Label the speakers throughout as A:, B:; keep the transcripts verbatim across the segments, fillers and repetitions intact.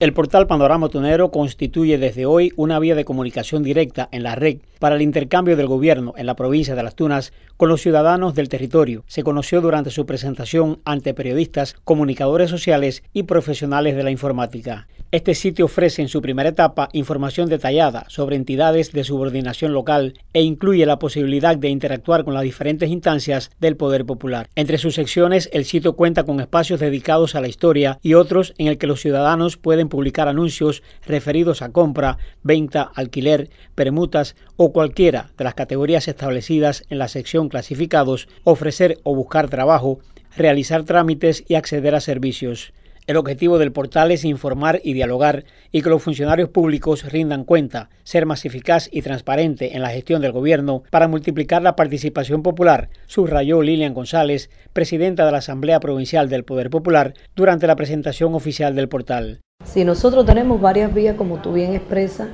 A: El portal Panorama Tunero constituye desde hoy una vía de comunicación directa en la red para el intercambio del gobierno en la provincia de Las Tunas con los ciudadanos del territorio. Se conoció durante su presentación ante periodistas, comunicadores sociales y profesionales de la informática. Este sitio ofrece en su primera etapa información detallada sobre entidades de subordinación local e incluye la posibilidad de interactuar con las diferentes instancias del poder popular. Entre sus secciones, el sitio cuenta con espacios dedicados a la historia y otros en el que los ciudadanos pueden publicar anuncios referidos a compra, venta, alquiler, permutas o cualquiera de las categorías establecidas en la sección clasificados, ofrecer o buscar trabajo, realizar trámites y acceder a servicios. El objetivo del portal es informar y dialogar y que los funcionarios públicos rindan cuenta, ser más eficaz y transparente en la gestión del gobierno para multiplicar la participación popular, subrayó Lilian González, presidenta de la Asamblea Provincial del Poder Popular, durante la presentación oficial del portal.
B: Si nosotros tenemos varias vías, como tú bien expresas,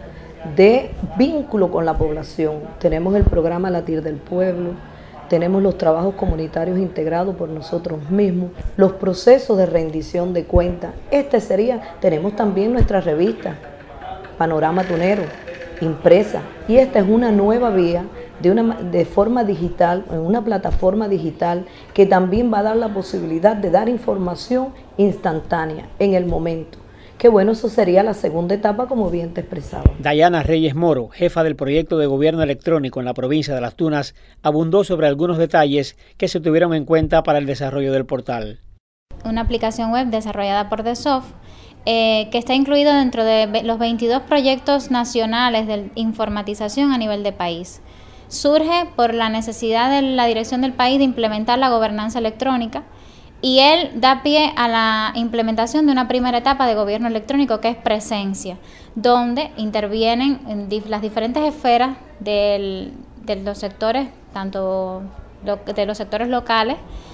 B: de vínculo con la población. Tenemos el programa Latir del Pueblo, tenemos los trabajos comunitarios integrados por nosotros mismos, los procesos de rendición de cuentas. Este sería, tenemos también nuestra revista, Panorama Tunero, impresa, y esta es una nueva vía de, una, de forma digital, en una plataforma digital que también va a dar la posibilidad de dar información instantánea en el momento. Que bueno, eso sería la segunda etapa, como bien te expresaba.
A: Dayana Reyes Moro, jefa del proyecto de gobierno electrónico en la provincia de Las Tunas, abundó sobre algunos detalles que se tuvieron en cuenta para el desarrollo del portal.
C: Una aplicación web desarrollada por DESOF, eh, que está incluido dentro de los veintidós proyectos nacionales de informatización a nivel de país. Surge por la necesidad de la dirección del país de implementar la gobernanza electrónica, y él da pie a la implementación de una primera etapa de gobierno electrónico que es presencia, donde intervienen en las diferentes esferas del, de los sectores, tanto lo, de los sectores locales,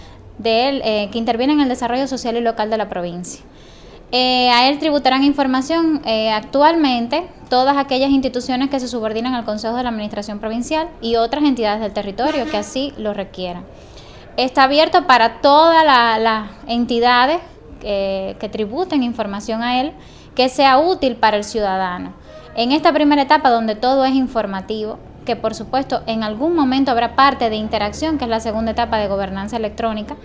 C: de él, eh, que intervienen en el desarrollo social y local de la provincia. Eh, a él tributarán información eh, actualmente todas aquellas instituciones que se subordinan al Consejo de la Administración Provincial y otras entidades del territorio que así lo requieran. Está abierto para todas las la entidades que, que tributen información a él, que sea útil para el ciudadano. En esta primera etapa, donde todo es informativo, que por supuesto en algún momento habrá parte de interacción, que es la segunda etapa de gobernanza electrónica,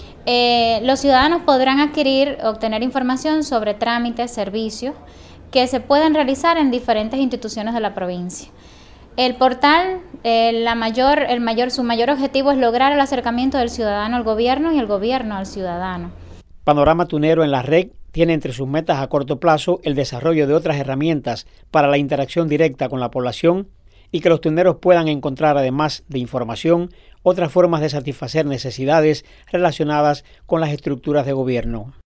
C: eh, los ciudadanos podrán adquirir, obtener información sobre trámites, servicios, que se pueden realizar en diferentes instituciones de la provincia. El portal, eh, la mayor, el mayor, su mayor objetivo es lograr el acercamiento del ciudadano al gobierno y el gobierno al ciudadano.
A: Panorama Tunero en la red tiene entre sus metas a corto plazo el desarrollo de otras herramientas para la interacción directa con la población y que los tuneros puedan encontrar, además de información, otras formas de satisfacer necesidades relacionadas con las estructuras de gobierno.